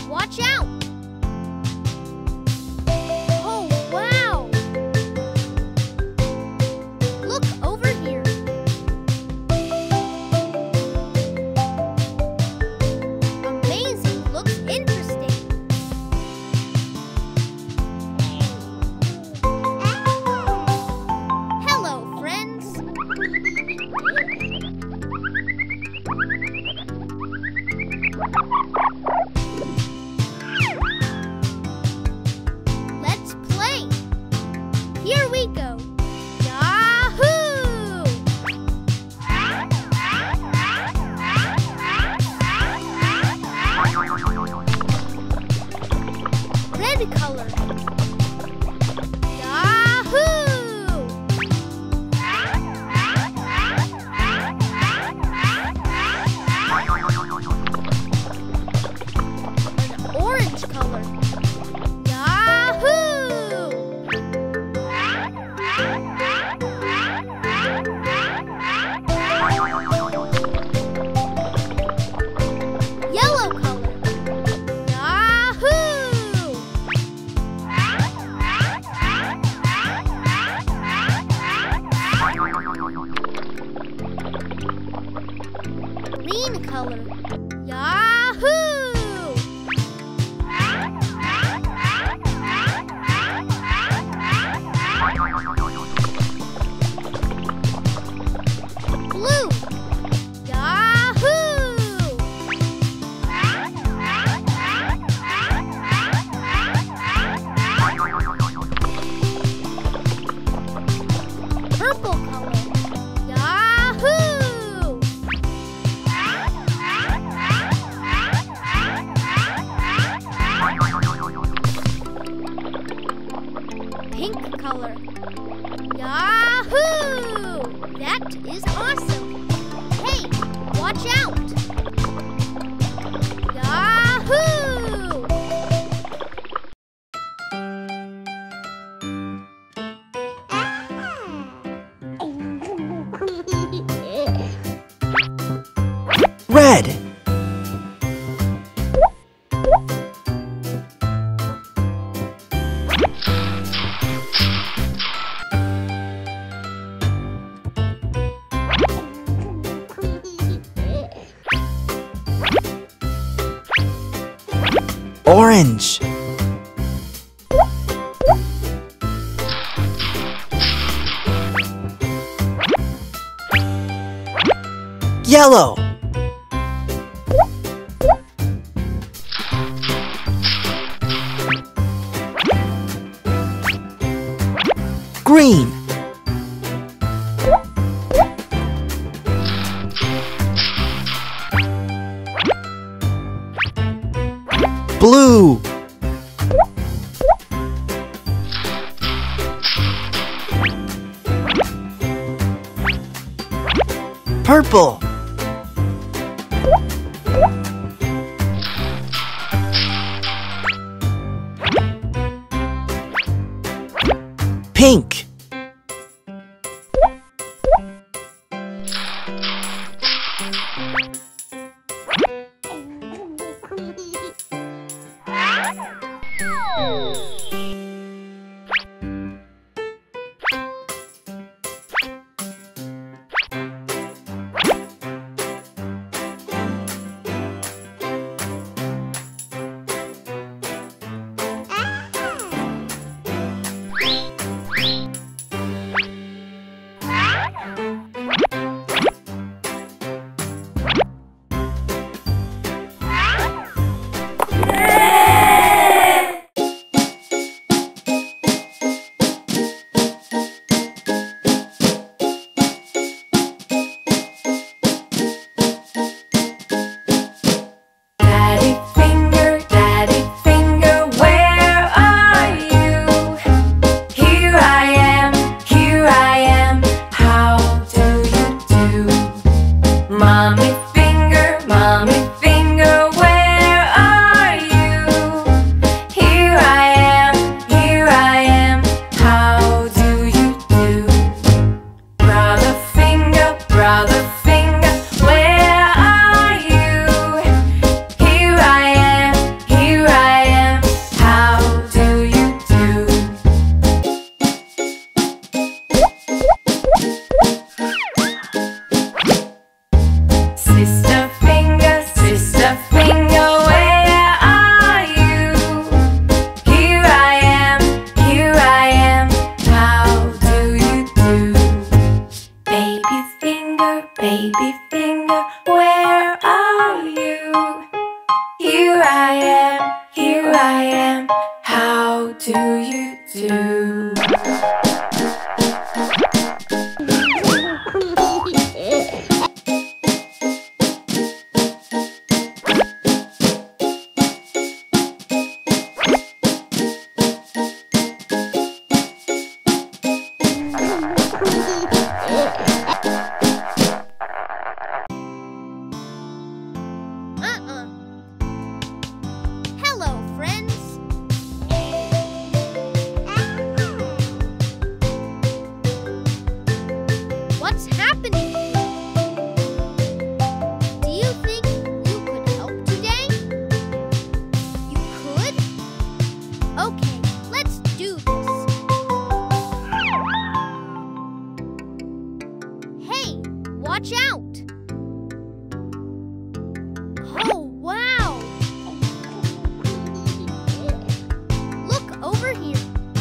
watch out! Oh, wow! Look over here. Amazing, looks interesting. Hello, friends. Let's play. Here we go. Yahoo! Red color. Yahoo! An orange color. Yahoo! Yellow color. Yahoo! Green color. Yahoo! Blue. Yahoo! Purple color. Yahoo! Pink color. Yahoo! That is awesome. Hey, watch out! Yahoo! Red. Orange. Yellow. Green. Blue. Purple. Pink. Sister finger, where are you? Here I am, how do you do? Baby finger, where are you? Here I am, how do you do? Hello, friends. What's happening here? Do you think you could help today? You could? Okay, let's do this. Hey, watch out! Oh, wow! Look over here.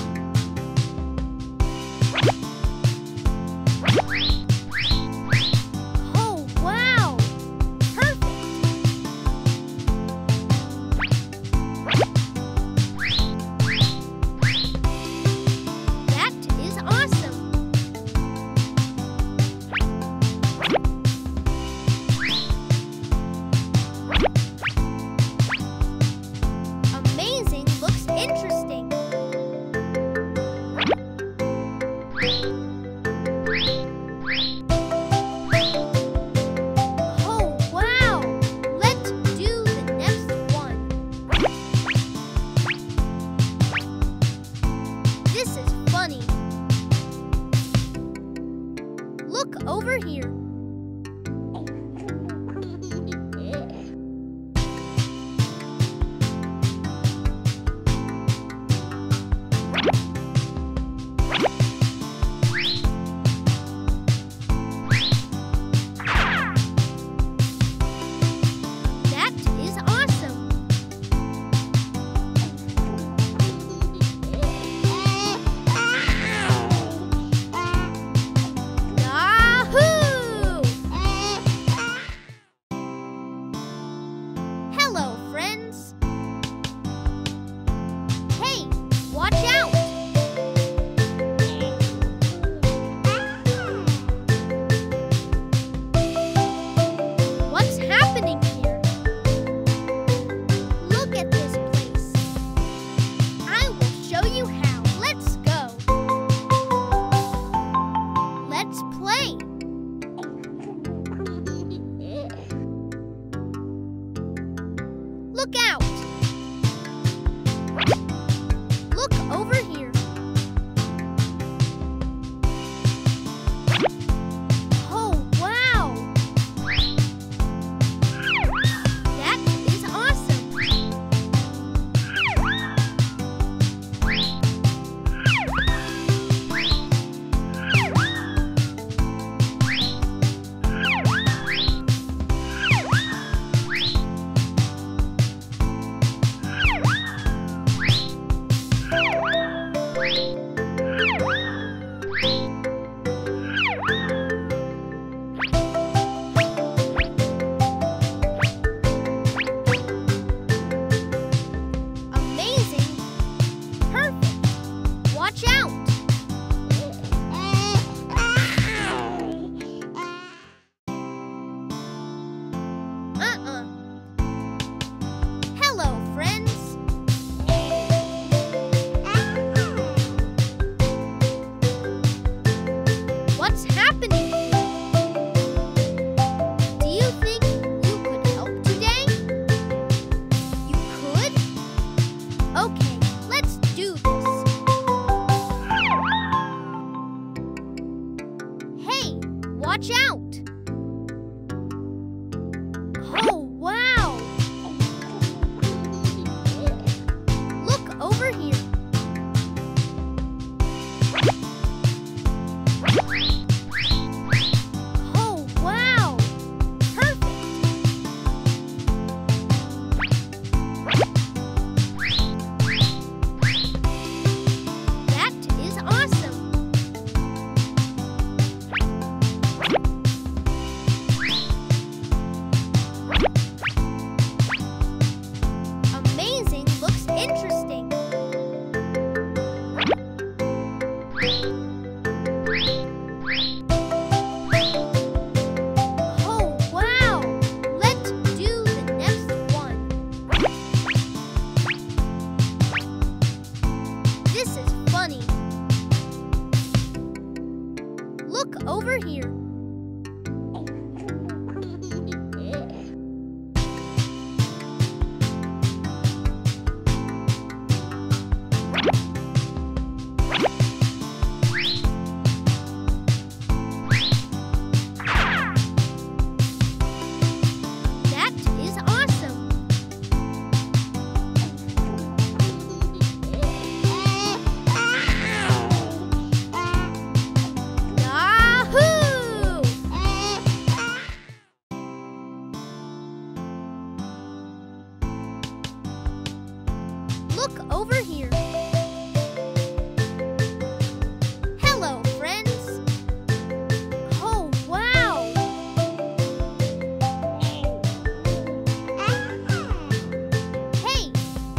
Oh, wow! Perfect! That is awesome! Amazing looks interesting. Oh, wow! Let's do the next one. This is funny. Look over here. That is awesome. Yahoo! Hello, friends. Hey, watch out! What's happening here? Look at this place. I will show you how. Let's go. Let's play. Look out. Look over here. Oh, wow. That is awesome. Look over here. Hello, friends. Oh, wow. Hey.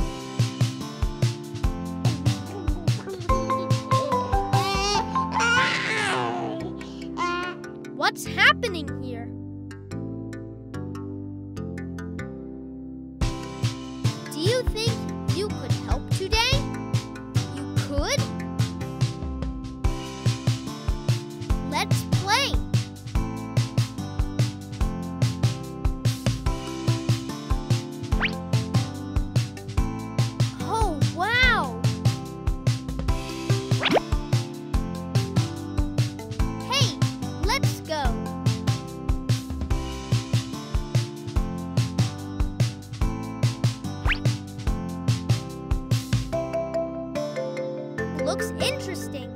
What's happening here? Do you think you could help today? You could? Let's play. Oh, wow! Hey, let's go. Looks interesting.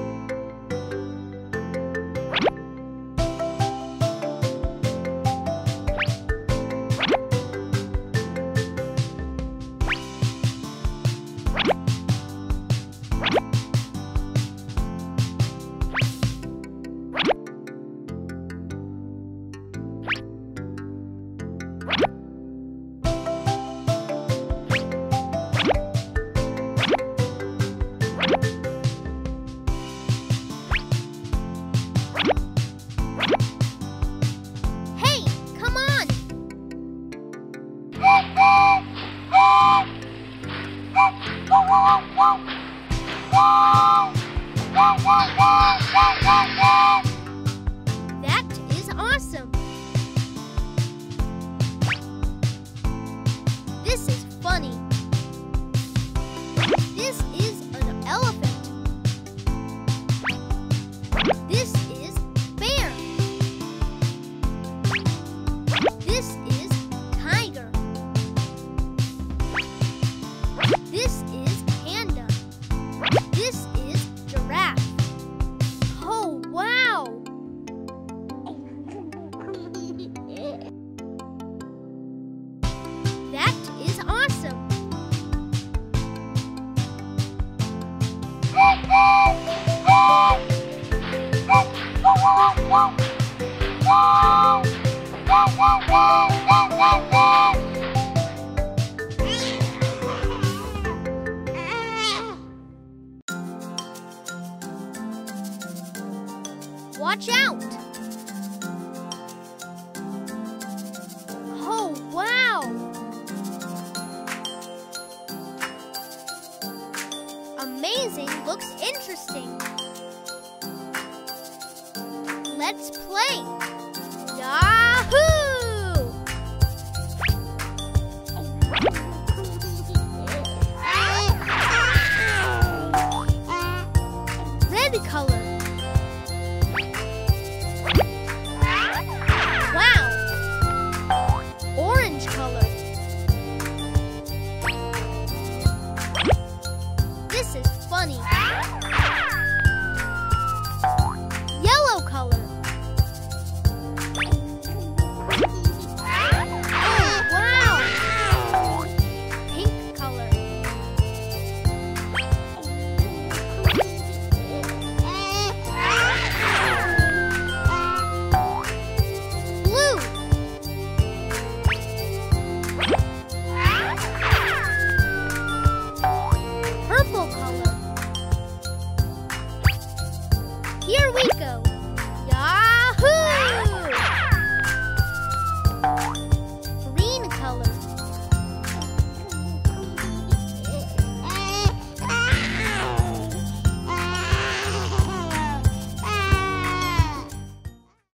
Hey, come on! That is awesome! This is funny. This is an elephant. This is bear. This is tiger. This is panda. This is giraffe. Oh, wow! That is awesome! Watch out! Oh, wow! Amazing looks interesting. Let's play.